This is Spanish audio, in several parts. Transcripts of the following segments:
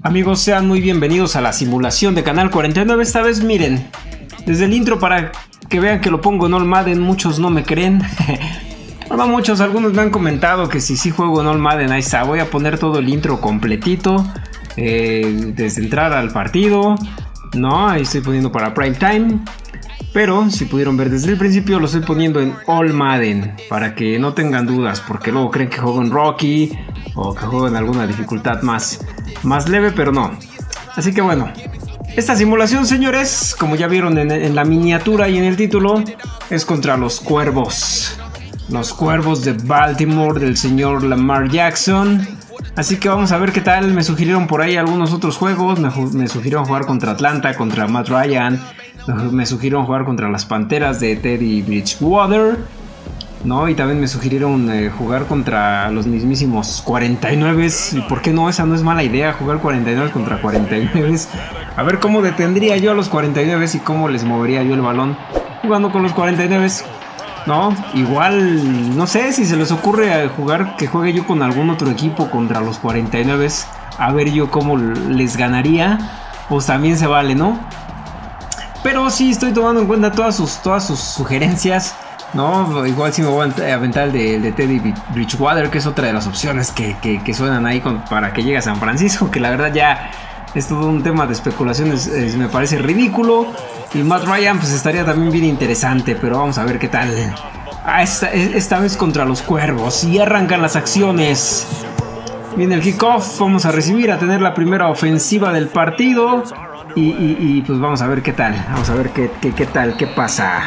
Amigos, sean muy bienvenidos a la simulación de Canal 49. Esta vez miren, desde el intro para que vean que lo pongo en All Madden. Muchos no me creen. No muchos, algunos me han comentado que si juego en All Madden. Ahí está, voy a poner todo el intro completito, desde entrar al partido. No, ahí estoy poniendo para prime time. Pero si pudieron ver desde el principio, lo estoy poniendo en All Madden, para que no tengan dudas, porque luego creen que juego en Rocky o que juego en alguna dificultad más leve, pero no. Así que bueno, esta simulación, señores, como ya vieron en la miniatura y en el título, es contra los Cuervos. Los Cuervos de Baltimore del señor Lamar Jackson. Así que vamos a ver qué tal. Me sugirieron por ahí algunos otros juegos. Me sugirieron jugar contra Atlanta, contra Matt Ryan. Me sugirieron jugar contra las Panteras de Teddy Bridgewater, ¿no? Y también me sugirieron jugar contra los mismísimos 49. Y por qué no, esa no es mala idea, jugar 49 contra 49. A ver cómo detendría yo a los 49 y cómo les movería yo el balón jugando con los 49. No, igual, no sé si se les ocurre jugar, que juegue yo con algún otro equipo contra los 49. A ver yo cómo les ganaría. Pues también se vale, ¿no? Pero sí estoy tomando en cuenta todas sus sugerencias, ¿no? Igual sí me voy a aventar el de Teddy Bridgewater, que es otra de las opciones que suenan ahí para que llegue a San Francisco, que la verdad ya es todo un tema de especulaciones, me parece ridículo. Y Matt Ryan pues estaría también bien interesante, pero vamos a ver qué tal. Esta vez contra los Cuervos, y arrancan las acciones. Viene el kickoff, vamos a recibir, a tener la primera ofensiva del partido. Y pues vamos a ver qué tal, vamos a ver qué tal, qué pasa.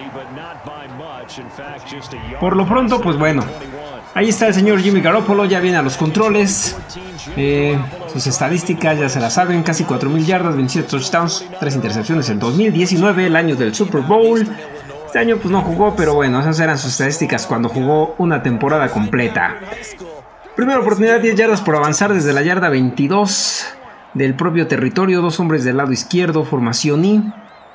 Por lo pronto, pues bueno, ahí está el señor Jimmy Garoppolo, ya viene a los controles. Sus estadísticas ya se las saben, casi 4,000 yardas, 27 touchdowns, 3 intercepciones en 2019, el año del Super Bowl. Este año pues no jugó, pero bueno, esas eran sus estadísticas cuando jugó una temporada completa. Primera oportunidad, 10 yardas por avanzar desde la yarda 22 del propio territorio, dos hombres del lado izquierdo, formación I.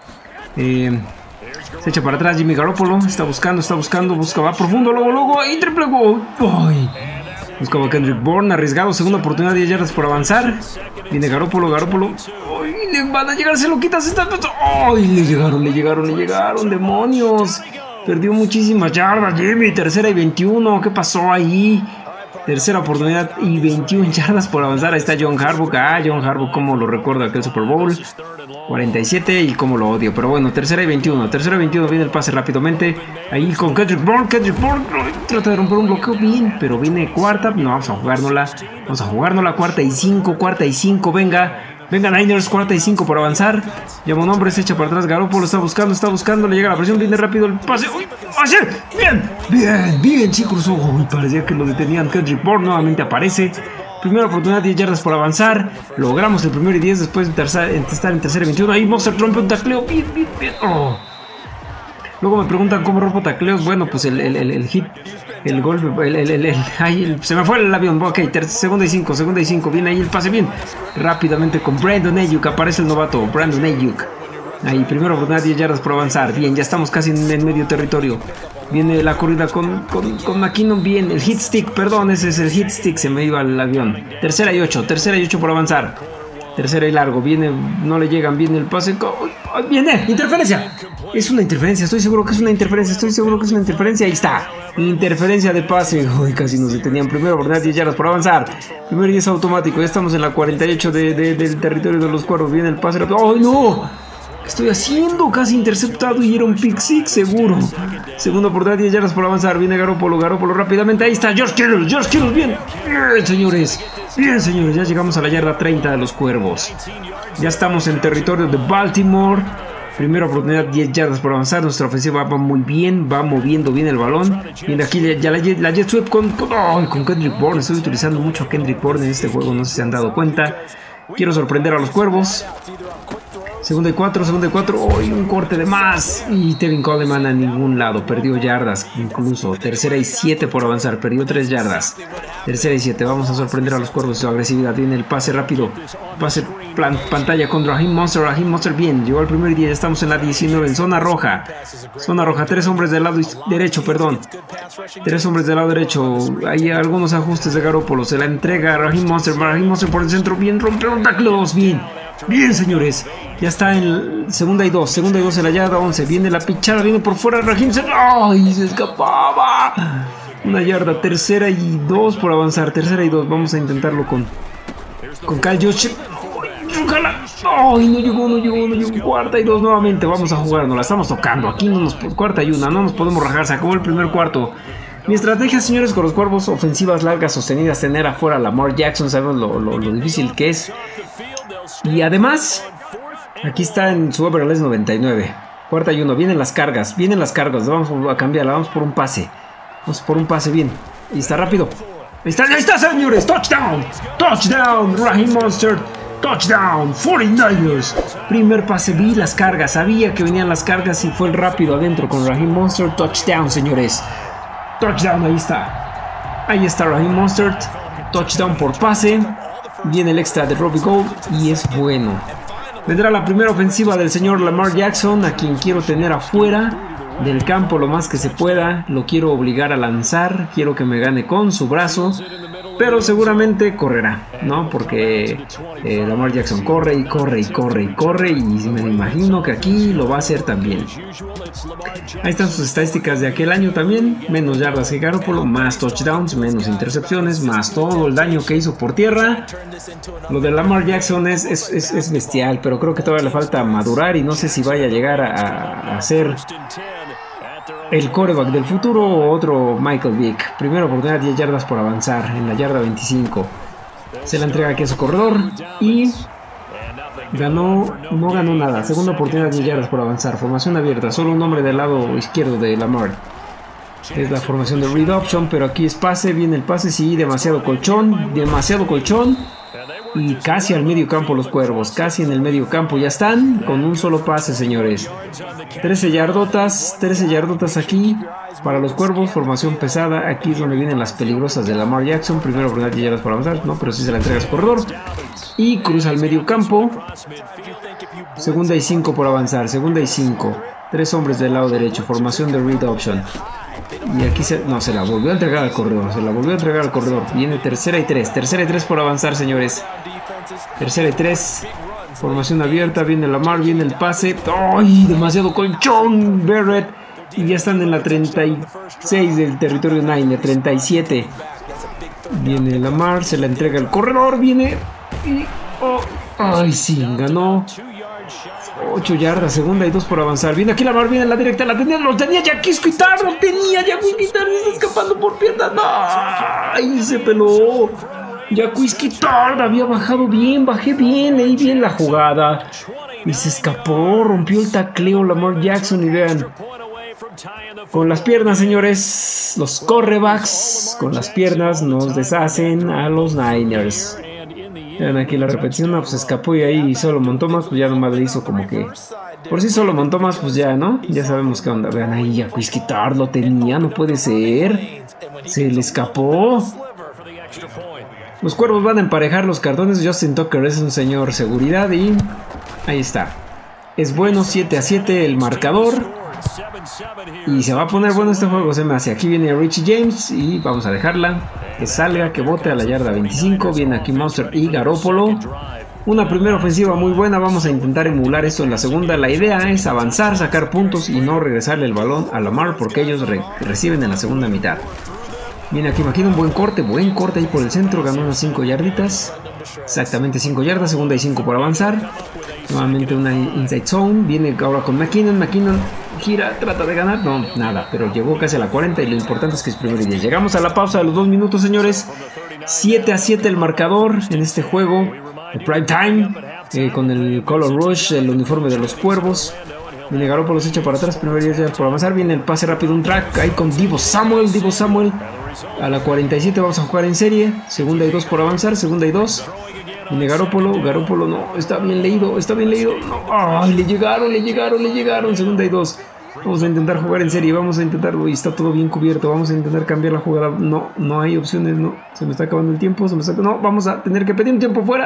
Se echa para atrás Jimmy Garoppolo, está buscando, va profundo, luego, y triple gol. Buscaba Kendrick Bourne, arriesgado, segunda oportunidad, 10 yardas por avanzar. Viene Garoppolo. ¡Ay! Le van a llegar, se lo quitas, está. ¡Ay! Le llegaron, demonios. Perdió muchísimas yardas, Jimmy. Tercera y 21, ¿qué pasó ahí? Tercera oportunidad y 21 yardas por avanzar. Ahí está John Harbaugh. John Harbaugh, como lo recuerdo aquel Super Bowl 47 y como lo odio. Pero bueno, tercera y 21. Viene el pase rápidamente. Ahí con Kendrick Bourne. Trata de romper un bloqueo bien, pero viene cuarta. No, vamos a jugárnosla. Cuarta y 5. Venga Niners, 45 por avanzar. Llama un hombre, se echa para atrás. Garoppolo está buscando. Le llega la presión, viene rápido el pase. ¡Uy! ¡Pase! Bien, chicos. Uy, parecía que lo detenían. Kendrick Bourne nuevamente aparece. Primera oportunidad, 10 yardas por avanzar. Logramos el primero y 10 después de estar en tercera y 21. Ahí Monster rompe un tacleo. Bien. Luego me preguntan cómo rompo tacleos. Bueno, pues el hit, el golpe, se me fue el avión. Ok, segunda y 5. Viene ahí el pase bien. Rápidamente con Brandon Ayuk. Aparece el novato, Brandon Ayuk. Ahí, primera oportunidad, 10 yardas por avanzar. Bien, ya estamos casi en el medio territorio. Viene la corrida con McKinnon. Bien, el hit stick, perdón, ese es el hit stick. Se me iba el avión. Tercera y 8 por avanzar. Tercera y largo, no le llegan, viene el pase. Viene, interferencia. Es una interferencia, estoy seguro que es una interferencia. Ahí está, interferencia de pase. Uy, casi nos detenían. Primera oportunidad, 10 yardas por avanzar. Primero y 10 automático, ya estamos en la 48 del territorio de los Cuervos. Viene el pase rápido. ¡Ay, no! ¿Qué estoy haciendo? Casi interceptado y era un pick six seguro. Segunda oportunidad, 10 yardas por avanzar. Viene Garoppolo rápidamente. Ahí está George Kittle, bien, señores, ya llegamos a la yarda 30 de los Cuervos. Ya estamos en territorio de Baltimore. Primera oportunidad, 10 yardas por avanzar. Nuestra ofensiva va muy bien, va moviendo bien el balón. Viene aquí ya la jet sweep con Kendrick Bourne. Estoy utilizando mucho a Kendrick Bourne en este juego, no sé si se han dado cuenta. Quiero sorprender a los Cuervos. Segunda y 4, segunda y 4. ¡Uy! Un corte de más. Y Tevin Coleman a ningún lado. Perdió yardas incluso. Tercera y 7 por avanzar. Perdió 3 yardas. Tercera y 7. Vamos a sorprender a los Cuervos. Su agresividad. Viene el pase rápido. Pase pantalla con Raheem Monster. Raheem Monster bien. Llegó al primer día. Ya estamos en la 19. En zona roja. Zona roja. 3 hombres del lado derecho. Perdón. 3 hombres del lado derecho. Hay algunos ajustes de Garoppolo. Se la entrega a Raheem Monster. Raheem Monster por el centro. Bien. Romperon tackles. Bien. Bien, señores. Ya está en segunda y 2. Segunda y 2 en la yarda 11. Viene la pichada. Viene por fuera Raheem. ¡Ay! Se escapaba. Una yarda. Tercera y 2 por avanzar. Tercera y 2. Vamos a intentarlo con Kyle Josh. Ojalá. ¡Ay! No llegó. Cuarta y 2 nuevamente. Vamos a jugar. Nos la estamos tocando. Aquí no nos. Cuarta y 1. No nos podemos rajar. Se acabó el primer cuarto. Mi estrategia, señores, con los Cuervos, ofensivas largas sostenidas, tener afuera a Lamar Jackson. Sabemos lo difícil que es. Y además, aquí está en su overall 99. Cuarta y 1. Vienen las cargas. Vamos a cambiarla. Vamos por un pase. Bien. Y está rápido. Ahí está, señores. Touchdown. Raheem Monster. Touchdown. 49ers. Primer pase. Vi las cargas. Sabía que venían las cargas y fue el rápido adentro con Raheem Monster. Touchdown, señores. Touchdown. Ahí está Raheem Monster. Touchdown por pase. Viene el extra de Robbie Gould y es bueno. Vendrá la primera ofensiva del señor Lamar Jackson, a quien quiero tener afuera del campo lo más que se pueda. Lo quiero obligar a lanzar, quiero que me gane con su brazo, pero seguramente correrá, ¿no? Porque Lamar Jackson corre y me imagino que aquí lo va a hacer también. Ahí están sus estadísticas de aquel año también. Menos yardas que Garoppolo, más touchdowns, menos intercepciones, más todo el daño que hizo por tierra. Lo de Lamar Jackson es bestial, pero creo que todavía le falta madurar y no sé si vaya a llegar a ser el quarterback del futuro o otro Michael Vick. Primera oportunidad, 10 yardas por avanzar en la yarda 25. Se la entrega aquí a su corredor y no ganó nada. Segunda oportunidad, 10 yardas por avanzar. Formación abierta, solo un hombre del lado izquierdo de Lamar. Es la formación de read option, pero aquí es pase. Viene el pase, sí, demasiado colchón. Y casi al medio campo los Cuervos. Casi en el medio campo ya están. Con un solo pase, señores. 13 yardotas aquí para los Cuervos. Formación pesada. Aquí es donde vienen las peligrosas de Lamar Jackson. Primero oportunidad de yardas para avanzar. No, pero sí se la entrega a su corredor. Y cruza al medio campo. Segunda y 5 por avanzar. Segunda y 5. 3 hombres del lado derecho. Formación de read option. Y aquí se la volvió a entregar al corredor. Viene tercera y 3. Tercera y 3 por avanzar, señores. Tercera y 3. Formación abierta. Viene Lamar. Viene el pase. ¡Ay! Demasiado colchón. Barrett. Y ya están en la 36 del territorio Niner. 37. Viene Lamar. Se la entrega al corredor. Viene. Y. ¡Ay! Sí, ganó. 8 yardas, segunda y 2 por avanzar. Viene aquí Lamar, viene en la directa, lo tenía Jaquiski Tartt, está escapando por piernas. ¡No! ¡Ay! Se peló. Jaquiski Tartt había bajado bien, leí bien la jugada. Y se escapó, rompió el tacleo Lamar Jackson y vean. Con las piernas, señores, los quarterbacks con las piernas nos deshacen a los Niners. Vean aquí la repetición, pues se escapó y ahí Solomon Thomas, pues ya nomás le hizo como que... Por si Solomon Thomas, pues ya, ¿no? Ya sabemos qué onda. Vean ahí, Jaquiski Tartt lo tenía, no puede ser. Se le escapó. Los Cuervos van a emparejar los cartones. Justin Tucker es un señor seguridad y... ahí está. Es bueno, 7-7 el marcador. Y se va a poner bueno este juego, se me hace. Aquí viene Richie James y vamos a dejarla. Que salga, que bote a la yarda 25. Viene aquí Monster y Garoppolo. Una primera ofensiva muy buena. Vamos a intentar emular esto en la segunda. La idea es avanzar, sacar puntos y no regresarle el balón a Lamar, porque ellos reciben en la segunda mitad. Viene aquí McKinnon, buen corte ahí por el centro. Ganó unas 5 yarditas. Exactamente 5 yardas, segunda y 5 por avanzar. Nuevamente una inside zone. Viene ahora con McKinnon. McKinnon gira, trata de ganar. No, nada, pero llegó casi a la 40 y lo importante es que es primero y 10. Llegamos a la pausa de los 2 minutos, señores. 7-7 el marcador en este juego. El prime time. Con el color rush, el uniforme de los Cuervos. Viene Garoppolo, se echa para atrás. Primero y 10 por avanzar. Viene el pase rápido, un track ahí con Deebo Samuel. A la 47 vamos a jugar en serie. Segunda y 2 por avanzar. Segunda y 2. Viene Garoppolo, Garoppolo no, está bien leído, no, ay, le llegaron, segunda y 2. Vamos a intentar jugar en serie, vamos a intentarlo y está todo bien cubierto, vamos a intentar cambiar la jugada, no hay opciones, no, se me está acabando el tiempo, no, vamos a tener que pedir un tiempo fuera,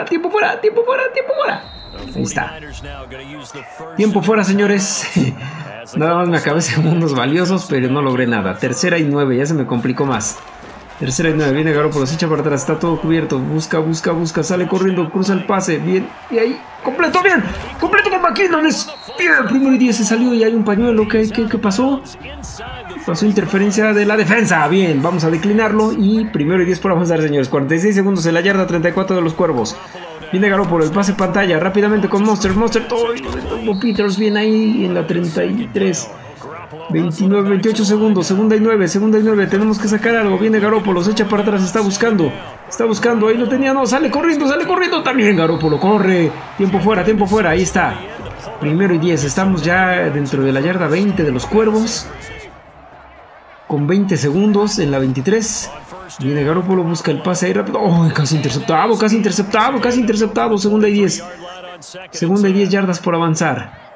ahí está, tiempo fuera señores, nada más me acabé segundos valiosos, pero no logré nada, tercera y 9, ya se me complicó más. Tercera y 9, viene Garoppolo, se echa para atrás, está todo cubierto, busca, sale corriendo, cruza el pase, bien, y ahí, completo con McKinnon, bien, primero y 10 se salió y hay un pañuelo, ¿qué pasó? Pasó interferencia de la defensa, bien, vamos a declinarlo y primero y 10 por avanzar señores, 46 segundos en la yarda 34 de los Cuervos. Viene Garoppolo, el pase pantalla, rápidamente con Monster, Peters viene ahí en la 33. 29, 28 segundos, segunda y 9, tenemos que sacar algo, viene Garoppolo, se echa para atrás, está buscando, ahí lo tenía, no, sale corriendo, también Garoppolo, corre, tiempo fuera, ahí está, primero y 10, estamos ya dentro de la yarda 20 de los Cuervos, con 20 segundos en la 23, viene Garoppolo, busca el pase ahí rápido, oh, casi interceptado, segunda y 10 yardas por avanzar.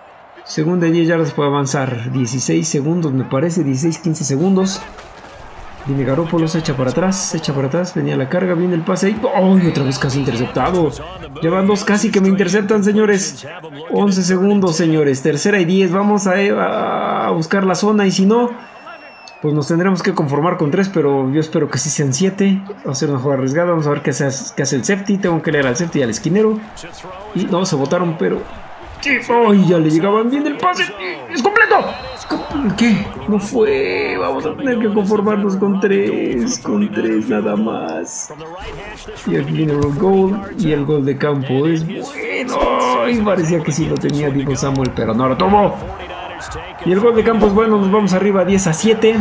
16 segundos me parece, 15 segundos. Viene Garoppolo, se echa para atrás, venía la carga, viene el pase ahí. ¡Oh! Otra vez casi interceptado. Llevan dos casi que me interceptan, señores. 11 segundos, señores. Tercera y 10, vamos a buscar la zona y si no, pues nos tendremos que conformar con 3, pero yo espero que sí sean 7. Va a ser una jugada arriesgada, vamos a ver qué hace el safety. Tengo que leer al safety y al esquinero. Y no, se botaron, pero... ¡ay! Ya le llegaban bien el pase. ¡Es completo! ¿Qué? No fue. Vamos a tener que conformarnos con 3 nada más. Y aquí viene el gol. Y el gol de campo es bueno. Y parecía que sí lo tenía Divo Samuel, pero no lo tomó. Y el gol de campo es bueno. Nos vamos arriba 10-7.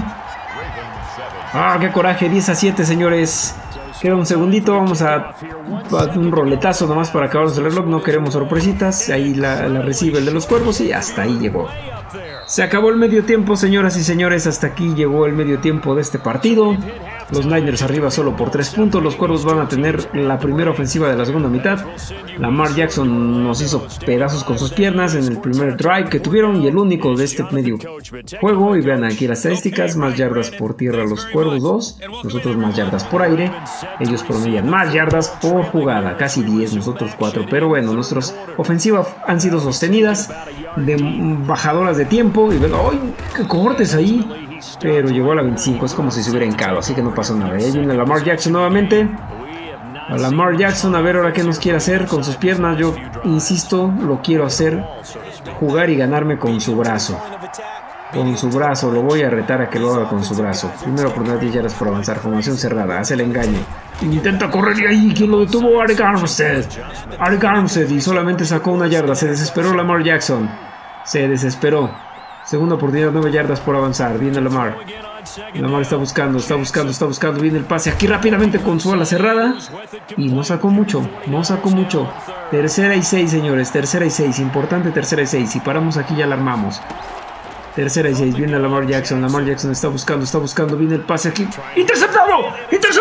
¡Ah, qué coraje! 10-7, señores. Queda un segundito, vamos a un roletazo nomás para acabarnos el reloj, no queremos sorpresitas, ahí la recibe el de los Cuervos y hasta ahí llegó. Se acabó el medio tiempo, señoras y señores, hasta aquí llegó el medio tiempo de este partido. Los Niners arriba solo por 3 puntos, los Cuervos van a tener la primera ofensiva de la segunda mitad. Lamar Jackson nos hizo pedazos con sus piernas en el primer drive que tuvieron y el único de este medio juego. Y vean aquí las estadísticas, más yardas por tierra los Cuervos 2, nosotros más yardas por aire. Ellos promedian más yardas por jugada, casi 10, nosotros 4. Pero bueno, nuestras ofensivas han sido sostenidas de bajadoras de tiempo. Y ven, ¡ay! ¡Qué cortes ahí! Pero llegó a la 25, es como si se hubiera hincado, así que no pasó nada. Ahí viene Lamar Jackson nuevamente. A Lamar Jackson, a ver ahora qué nos quiere hacer con sus piernas. Yo insisto, lo quiero hacer jugar y ganarme con su brazo. Con su brazo, lo voy a retar a que lo haga con su brazo. Primero oportunidad 10 yardas por avanzar, formación cerrada, hace el engaño. Intenta correr y ahí, quien lo detuvo, Arik Armstead. Y solamente sacó 1 yarda, se desesperó Lamar Jackson. Se desesperó. Segunda oportunidad, 9 yardas por avanzar. Viene Lamar. Lamar está buscando. Viene el pase aquí rápidamente con su ala cerrada. Y no sacó mucho. Tercera y 6, señores. Tercera y 6. Importante tercera y 6. Si paramos aquí ya la armamos. Tercera y 6. Viene Lamar Jackson. Lamar Jackson está buscando. Viene el pase aquí. ¡Interceptado!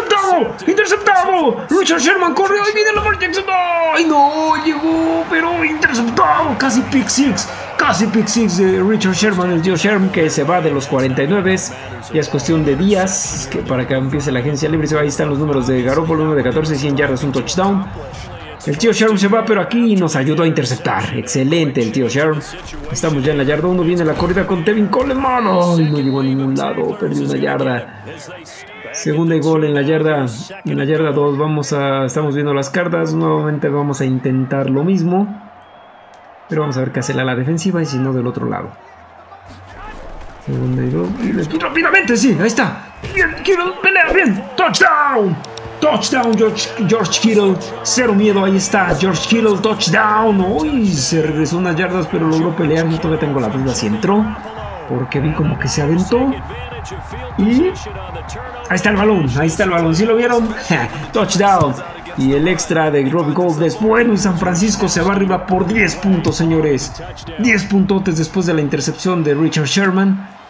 Richard Sherman corrió. Y viene Lamar Jackson. ¡Ay, no! Llegó, pero interceptado. Casi pick six de Richard Sherman, el tío Sherman, que se va de los 49. Ya es cuestión de días para que empiece la agencia libre. Ahí están los números de Garoppolo: 1 de 14, 100 yardas, un touchdown. El tío Sherman se va, pero aquí nos ayudó a interceptar. Excelente el tío Sherman. Estamos ya en la yarda 1. Viene la corrida con Tevin Coleman. ¡Ay! No llegó a ningún lado. Perdió 1 yarda. Segunda y gol en la yarda 2. Estamos viendo las cartas. Nuevamente vamos a intentar lo mismo. Pero vamos a ver qué hace la defensiva y si no del otro lado. Segunda y 2. Y rápidamente, sí, ahí está. Bien, Kittle, pelea, bien. Touchdown, George Kittle. Cero miedo, ahí está. George Kittle, touchdown. Uy, se regresó unas yardas, pero logró pelear. Yo todavía tengo la duda si entró, porque vi como que se aventó. Y ahí está el balón, ¿sí lo vieron? Touchdown. Y el extra de Robbie Gould es bueno y San Francisco se va arriba por 10 puntos, señores. 10 puntotes después de la intercepción de Richard Sherman.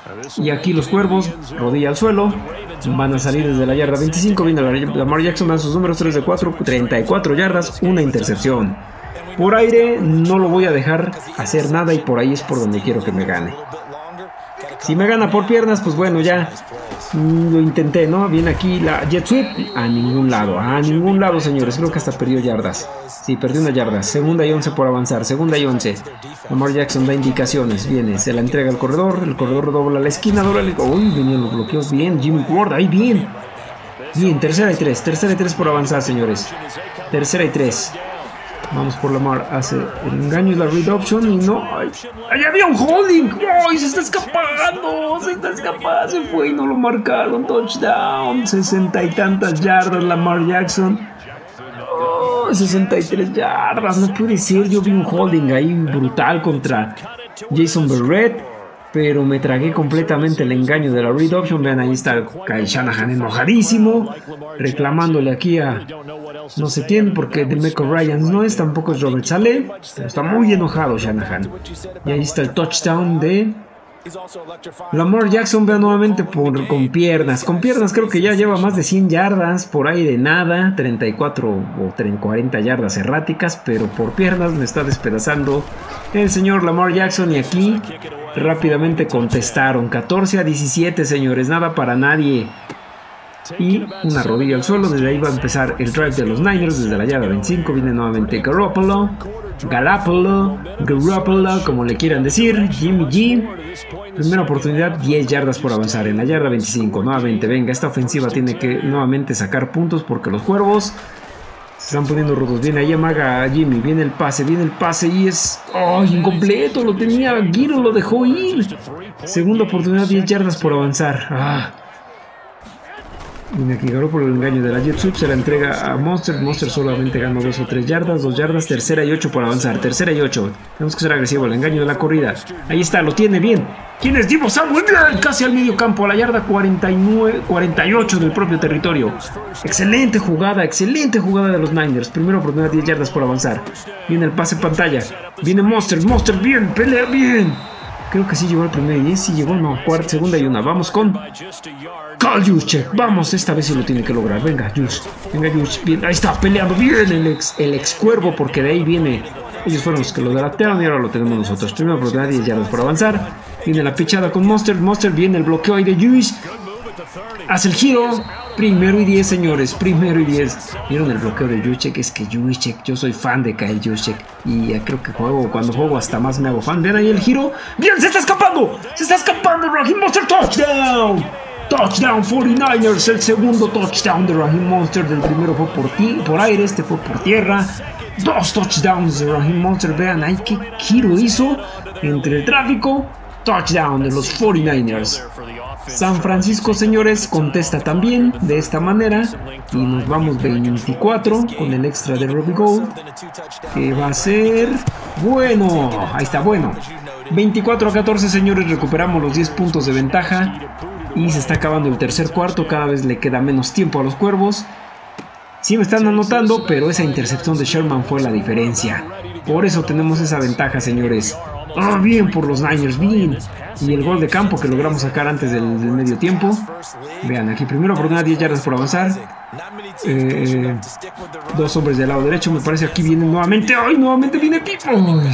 Y aquí los Cuervos, rodilla al suelo, van a salir desde la yarda 25. Viene Lamar Jackson, dan sus números 3 de 4, 34 yardas, una intercepción. Por aire no lo voy a dejar hacer nada y por ahí es por donde quiero que me gane. Si me gana por piernas, pues bueno, ya lo intenté, ¿no? Viene aquí la jet sweep, a ningún lado, señores. Creo que hasta perdió yardas. Sí, perdió una yarda. Segunda y 11 por avanzar, segunda y 11. Lamar Jackson da indicaciones, viene, se la entrega al corredor, el corredor dobla la esquina, uy, venían los bloqueos, bien, Jimmy Ward, ahí bien. Bien, tercera y 3 por avanzar, señores. Tercera y 3. Vamos por Lamar, hace el engaño y la read option y no. ¡Ahí había un holding! ¡Ay, se está escapando! Se fue y no lo marcaron. Touchdown, 60 y tantas yardas Lamar Jackson. 63 yardas, no puede ser. Yo vi un holding ahí brutal contra Jason Verrett, pero me tragué completamente el engaño de la read option. Vean, ahí está Kyle Shanahan enojadísimo, reclamándole aquí a no sé quién, porque DeMeco Ryans no es, tampoco es Robert Saleh, pero está muy enojado Shanahan. Y ahí está el touchdown de Lamar Jackson. Vean nuevamente con piernas. Creo que ya lleva más de 100 yardas, por ahí de nada, 34 o 40 yardas erráticas, pero por piernas me está despedazando el señor Lamar Jackson. Y aquí rápidamente contestaron, 14-17, señores, nada para nadie. Y una rodilla al suelo, desde ahí va a empezar el drive de los Niners, desde la yarda 25, viene nuevamente Garoppolo, como le quieran decir, Jimmy G. Primera oportunidad, 10 yardas por avanzar en la yarda 25, nuevamente, venga, esta ofensiva tiene que nuevamente sacar puntos porque los Cuervos se están poniendo rudos. Viene ahí amaga Jimmy, viene el pase y es incompleto, lo tenía Guido, lo dejó ir. Segunda oportunidad, 10 yardas por avanzar. Viene aquí Garoppolo por el engaño de la jet sweep, se la entrega a Monster solamente ganó 2 o 3 yardas, 2 yardas, tercera y 8 por avanzar, tercera y 8, tenemos que ser agresivos, el engaño de la corrida, ahí está, lo tiene bien. ¿Quién es Deebo Samuel? Casi al medio campo, a la yarda 48 del propio territorio. Excelente jugada de los Niners. Primera oportunidad, 10 yardas por avanzar. Viene el pase pantalla, viene Monster, bien, pelea bien. Creo que sí llegó el primer 10, sí llegó, no, segunda y 1. Vamos con Kyle Juszczyk. Vamos, esta vez sí lo tiene que lograr. Venga, Juszczyk, bien, ahí está, peleando bien el ex Cuervo, porque de ahí viene. Ellos fueron los que lo draftearon y ahora lo tenemos nosotros. Primera oportunidad, 10 yardas por avanzar. Viene la pichada con Monster, viene el bloqueo ahí de Juszczyk. Hace el giro. Primero y 10, señores, primero y 10. ¿Vieron el bloqueo de Juszczyk? Es que Juszczyk, yo soy fan de Kyle Juszczyk. Y creo que cuando juego hasta más me hago fan. Vean ahí el giro. ¡Bien! ¡Se está escapando! Raheem Monster, touchdown. Touchdown 49ers, el segundo touchdown de Raheem Monster. Del primero fue por aire, este fue por tierra. 2 touchdowns de Raheem Monster. Vean ahí qué giro hizo entre el tráfico. Touchdown de los 49ers. San Francisco, señores, contesta también de esta manera y nos vamos 24 con el extra de Robbie Gould, que va a ser bueno. Ahí está, bueno. 24-14, señores, recuperamos los 10 puntos de ventaja y se está acabando el tercer cuarto. Cada vez le queda menos tiempo a los Cuervos. Sí me están anotando, pero esa intercepción de Sherman fue la diferencia. Por eso tenemos esa ventaja, señores. Bien por los Niners, bien. Y el gol de campo que logramos sacar antes del medio tiempo. Vean, aquí primero oportunidad, 10 yardas por avanzar. 2 hombres del lado derecho, me parece. Aquí viene nuevamente. ¡Ay, nuevamente viene Pipo! ¡Ay,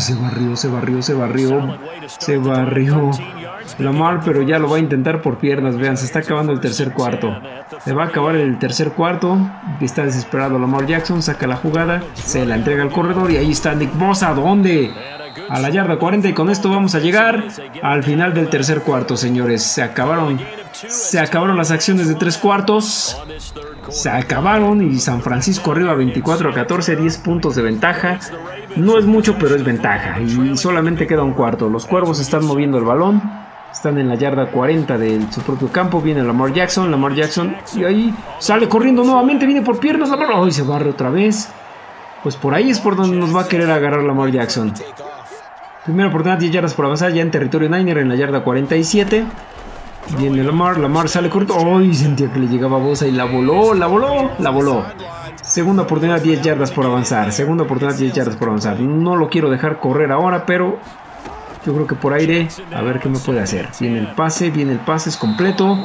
se barrió Lamar, pero ya lo va a intentar por piernas. Vean, se está acabando el tercer cuarto. Se va a acabar el tercer cuarto. Está desesperado Lamar Jackson, saca la jugada, se la entrega al corredor y ahí está Nick Bosa. ¿Dónde? A la yarda 40 y con esto vamos a llegar al final del tercer cuarto, señores. Se acabaron las acciones de 3 cuartos. Se acabaron y San Francisco arriba 24-14, 10 puntos de ventaja. No es mucho, pero es ventaja y solamente queda un cuarto. Los Cuervos están moviendo el balón. Están en la yarda 40 de su propio campo. Viene Lamar Jackson y ahí sale corriendo nuevamente. Viene por piernas Lamar. ¡Ay, se barre otra vez! Pues por ahí es por donde nos va a querer agarrar Lamar Jackson. Primera oportunidad, 10 yardas por avanzar ya en territorio Niner en la yarda 47. Viene Lamar sale corto. ¡Ay! Sentía que le llegaba Bosa y la voló. Segunda oportunidad, 10 yardas por avanzar. No lo quiero dejar correr ahora, pero Yo creo que por aire, a ver qué me puede hacer. Viene el pase, es completo.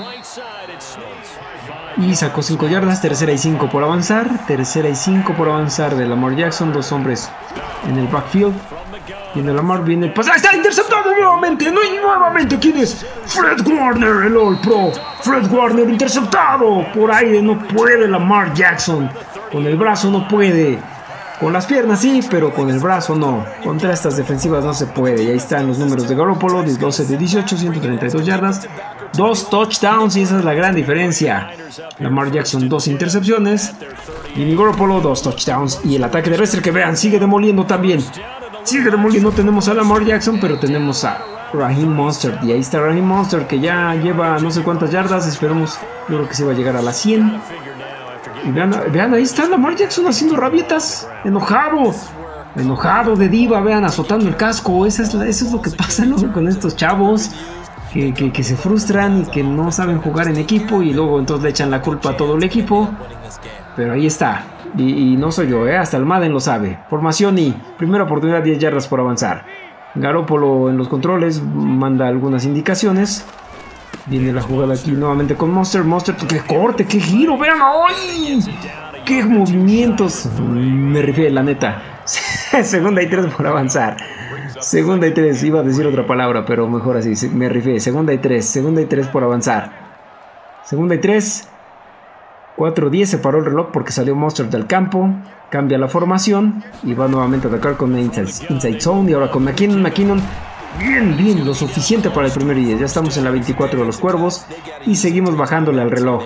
Y sacó 5 yardas, tercera y 5 por avanzar. Tercera y 5 por avanzar de Lamar Jackson. 2 hombres en el backfield. Viene Lamar, viene el pase. ¡Ah, está interceptado nuevamente! ¡No! Y nuevamente, ¿quién es? Fred Warner, el All Pro. Fred Warner interceptado. Por aire no puede Lamar Jackson. Con el brazo no puede. Con las piernas sí, pero con el brazo no. Contra estas defensivas no se puede. Y ahí están los números de Garoppolo. 12 de 18, 132 yardas. 2 touchdowns y esa es la gran diferencia. Lamar Jackson 2 intercepciones. Y Garoppolo 2 touchdowns. Y el ataque terrestre que vean, sigue demoliendo también. Sigue demoliendo. Tenemos a Lamar Jackson, pero tenemos a Raheem Mostert. Y ahí está Raheem Mostert, que ya lleva no sé cuántas yardas. Esperemos, yo creo que se va a llegar a las 100. Y vean, ahí está Lamar Jackson haciendo rabietas. Enojado de diva, vean, azotando el casco. Eso es lo que pasa, ¿no? Con estos chavos que se frustran y que no saben jugar en equipo. Y luego entonces le echan la culpa a todo el equipo. Pero ahí está. Y no soy yo, hasta el Madden lo sabe. Formación y primera oportunidad, 10 yardas por avanzar. Garoppolo en los controles manda algunas indicaciones. Viene la jugada aquí nuevamente con Mostert. ¡Qué corte! ¡Qué giro! ¡Vean! ¡Ay! ¡Qué movimientos! Me refiero, la neta. Segunda y 3 por avanzar. Segunda y 3. Iba a decir otra palabra, pero mejor así. Me refiero. Segunda y 3 por avanzar. Segunda y 3. 4-10. Se paró el reloj porque salió Mostert del campo. Cambia la formación. Y va nuevamente a atacar con inside zone. Y ahora con McKinnon. Bien, lo suficiente para el primer y 10. Ya estamos en la 24 de los Cuervos. Y seguimos bajándole al reloj.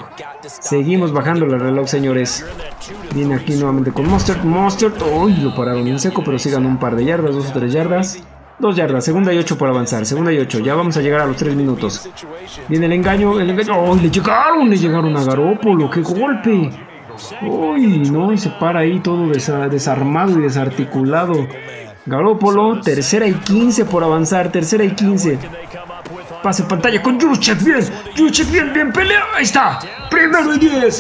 Señores. Viene aquí nuevamente con Mostert. Uy, lo pararon en seco, pero sí ganó un par de yardas, 2 o 3 yardas. 2 yardas, segunda y 8 por avanzar. Segunda y 8, ya vamos a llegar a los 3 minutos. Viene el engaño. ¡Oh, le llegaron a Garoppolo! ¡Qué golpe! ¡Uy, no! Y se para ahí todo desarmado y desarticulado. Garoppolo, tercera y 15 por avanzar, tercera y 15. Pase pantalla con Juszczyk, bien, pelea, ahí está. Primero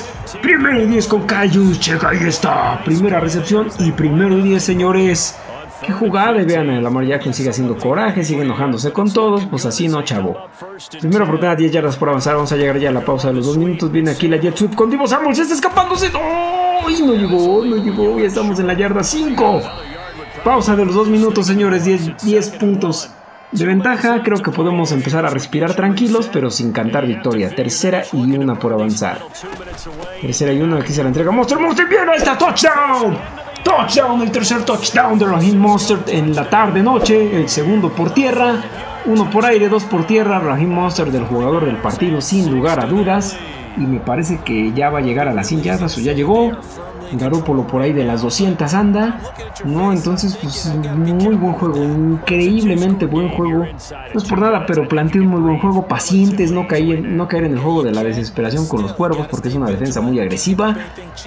y 10 con Kyle Juszczyk, ahí está. Primera recepción y primero y 10, señores. Qué jugada, y vean, Lamar Jackson sigue haciendo coraje, sigue enojándose con todos, pues así no, chavo. Primera oportunidad, 10 yardas por avanzar, vamos a llegar ya a la pausa de los 2 minutos. Viene aquí la jet sweep con Deebo Samuel, se está escapándose. ¡Oh! Y no llegó, ya estamos en la yarda 5. Pausa de los 2 minutos, señores, 10 puntos de ventaja. Creo que podemos empezar a respirar tranquilos, pero sin cantar victoria. Tercera y 1 por avanzar. Tercera y 1, aquí se la entrega Mostert, bien, ahí está, touchdown, el tercer touchdown de Raheem Mostert en la tarde-noche. El segundo por tierra, 1 por aire, 2 por tierra. Raheem Mostert, del jugador del partido, sin lugar a dudas. Y me parece que ya va a llegar a las 100 yardas, o ya llegó. Garoppolo por ahí de las 200 anda, ¿no? Entonces, pues, muy buen juego, increíblemente buen juego. No es por nada, pero planteó un muy buen juego. Pacientes, no caer en el juego de la desesperación con los Cuervos, porque es una defensa muy agresiva.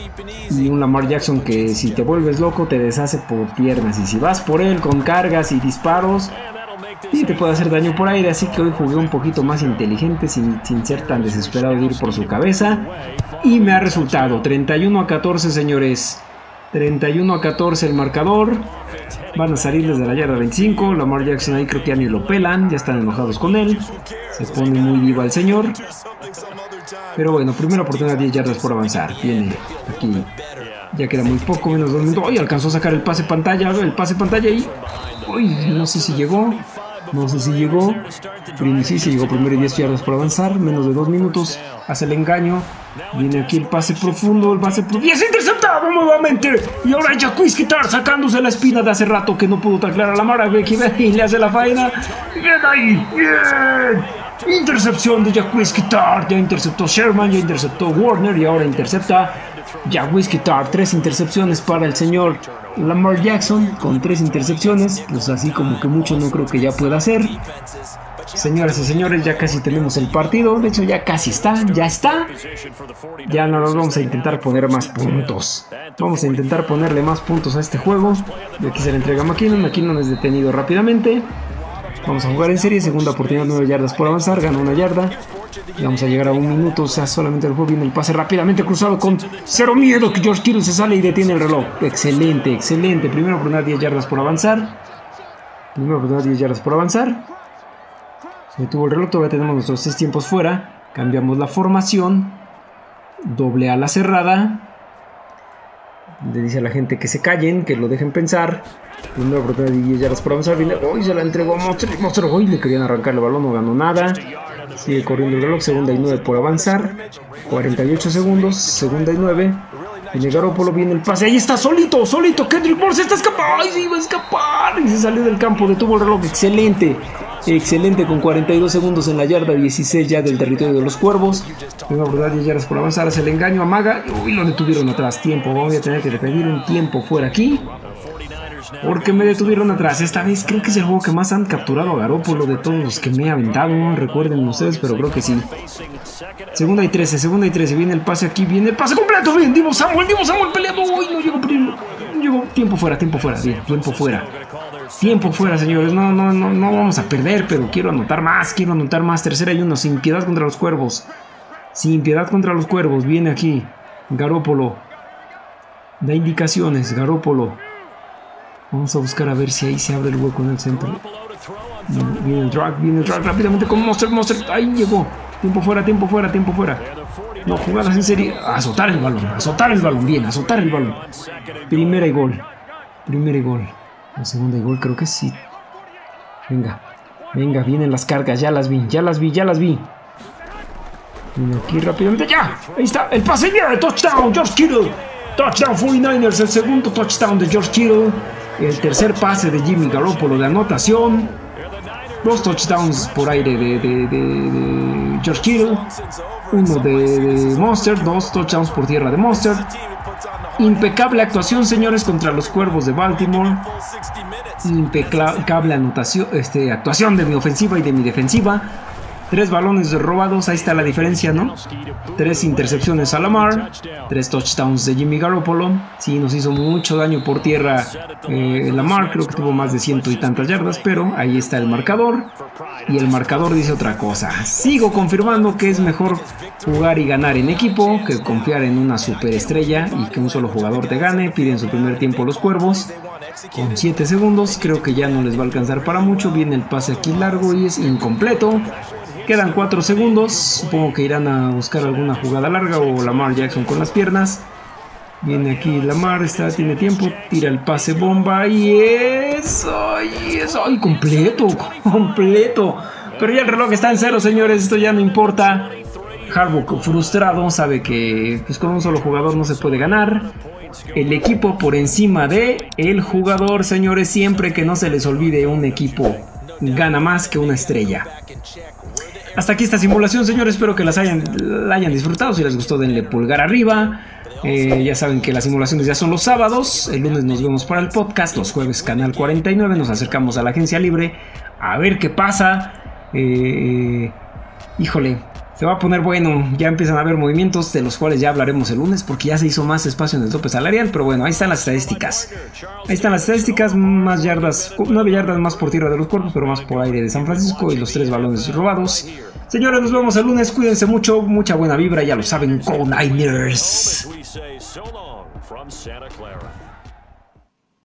Y un Lamar Jackson que, si te vuelves loco, te deshace por piernas. Y si vas por él con cargas y disparos, sí te puede hacer daño por aire. Así que hoy jugué un poquito más inteligente, sin ser tan desesperado de ir por su cabeza. Y me ha resultado 31-14, señores. 31-14 el marcador. Van a salir desde la yarda 25. Lamar Jackson ahí creo que ya ni lo pelan. Ya están enojados con él. Se pone muy viva el señor. Pero bueno, primera oportunidad, 10 yardas por avanzar. Viene aquí. Ya queda muy poco, menos 2 minutos. ¡Ay! Alcanzó a sacar el pase pantalla. Y... ¡Uy! No sé si llegó. Sí, se llegó primero y 10 yardas por avanzar. Menos de 2 minutos. Hace el engaño. Viene aquí el pase profundo. Y es interceptado nuevamente. Y ahora Jaquiski Tartt sacándose la espina de hace rato que no pudo taclear a Lamar. Y le hace la faena. Bien ahí. Bien. Intercepción de Jaquiski Tartt. Ya interceptó Sherman. Ya interceptó Warner. Y ahora intercepta Jaquiski Tartt. 3 intercepciones para el señor Lamar Jackson. Con 3 intercepciones. Pues así como que mucho no creo que ya pueda hacer. Señoras y señores, ya casi tenemos el partido. De hecho, ya casi está. Ya no nos vamos a intentar poner más puntos. Vamos a intentar ponerle más puntos a este juego. Y aquí se le entrega a McKinnon. McKinnon es detenido rápidamente. Vamos a jugar en serie. Segunda oportunidad, 9 yardas por avanzar. Gana 1 yarda. Y vamos a llegar a 1 minuto. O sea, solamente el juego. Viene el pase rápidamente cruzado con cero miedo. Que George Kittle se sale y detiene el reloj. Excelente. Primera oportunidad, 10 yardas por avanzar. Primera oportunidad, 10 yardas por avanzar. Se detuvo el reloj, todavía tenemos nuestros 6 tiempos fuera. Cambiamos la formación. Doble ala cerrada. Le dice a la gente que se callen, que lo dejen pensar. Primera oportunidad de 10 yardas por avanzar. Viene, hoy se la entregó a Monster. Monster hoy le querían arrancar el balón, no ganó nada. Sigue corriendo el reloj. Segunda y 9 por avanzar. 48 segundos. Segunda y 9. Viene Garoppolo, viene el pase. Ahí está, solito. Kendrick Bourne se está escapando. ¡Ay, sí, va a escapar! Y se salió del campo, detuvo el reloj. Excelente con 42 segundos en la yarda 16 ya del territorio de los Cuervos. Venga, verdad, 10 yardas por avanzar. Hace el engaño a Maga. Uy, lo detuvieron atrás. Tiempo. Voy a tener que pedir un tiempo fuera aquí. Porque me detuvieron atrás. Esta vez creo que es el juego que más han capturado a Garoppolo de todos los que me he aventado. Recuerden ustedes, pero creo que sí. Segunda y 13. Viene el pase aquí. Viene el pase completo. Bien, Divo Samuel peleando. Uy, no llegó. Tiempo fuera. Bien, tiempo fuera, señores. No vamos a perder, pero quiero anotar más. Tercera y 1. Sin piedad contra los Cuervos. Viene aquí Garoppolo. Da indicaciones. Garoppolo. Vamos a buscar a ver si ahí se abre el hueco en el centro. Viene el drag rápidamente con Monster. Ahí llegó. Tiempo fuera. No, jugadas en serie. Azotar el balón. Bien, azotar el balón. Primera y gol. La segunda y gol creo que sí. Venga, vienen las cargas. Ya las vi. Viene aquí rápidamente. ¡Ya! Ahí está. El pase. Touchdown, George Kittle. Touchdown 49ers. El segundo touchdown de George Kittle. El tercer pase de Jimmy Garoppolo de anotación. 2 touchdowns por aire de George Kittle. 1 de Monster. 2 touchdowns por tierra de Monster. Impecable actuación, señores, contra los Cuervos de Baltimore. Impecable actuación de mi ofensiva y de mi defensiva. 3 balones robados, ahí está la diferencia, ¿no? 3 intercepciones a Lamar, 3 touchdowns de Jimmy Garoppolo. Sí, nos hizo mucho daño por tierra Lamar, creo que tuvo más de 100 y tantas yardas, pero ahí está el marcador. Y el marcador dice otra cosa. Sigo confirmando que es mejor jugar y ganar en equipo que confiar en una superestrella y que un solo jugador te gane. Piden su primer tiempo los Cuervos. Con 7 segundos, creo que ya no les va a alcanzar para mucho. Viene el pase aquí largo y es incompleto. Quedan 4 segundos, supongo que irán a buscar alguna jugada larga o Lamar Jackson con las piernas. Viene aquí Lamar, tiene tiempo, tira el pase bomba y eso, completo. Pero ya el reloj está en 0, señores, esto ya no importa. Harbaugh frustrado, sabe que pues, con un solo jugador no se puede ganar. El equipo por encima de el jugador, señores, siempre que no se les olvide, un equipo gana más que una estrella. Hasta aquí esta simulación, señores, espero que la hayan disfrutado. Si les gustó, denle pulgar arriba. Ya saben que las simulaciones ya son los sábados. El lunes nos vemos para el podcast. Los jueves Canal 49. Nos acercamos a la agencia libre a ver qué pasa. Híjole, se va a poner bueno. Ya empiezan a haber movimientos de los cuales ya hablaremos el lunes, porque ya se hizo más espacio en el tope salarial. Pero bueno, ahí están las estadísticas. Más yardas, 9 yardas más por tierra de los Cuervos, pero más por aire de San Francisco, y los 3 balones robados. Señores, nos vemos el lunes. Cuídense mucho, mucha buena vibra. Ya lo saben, Go Niners.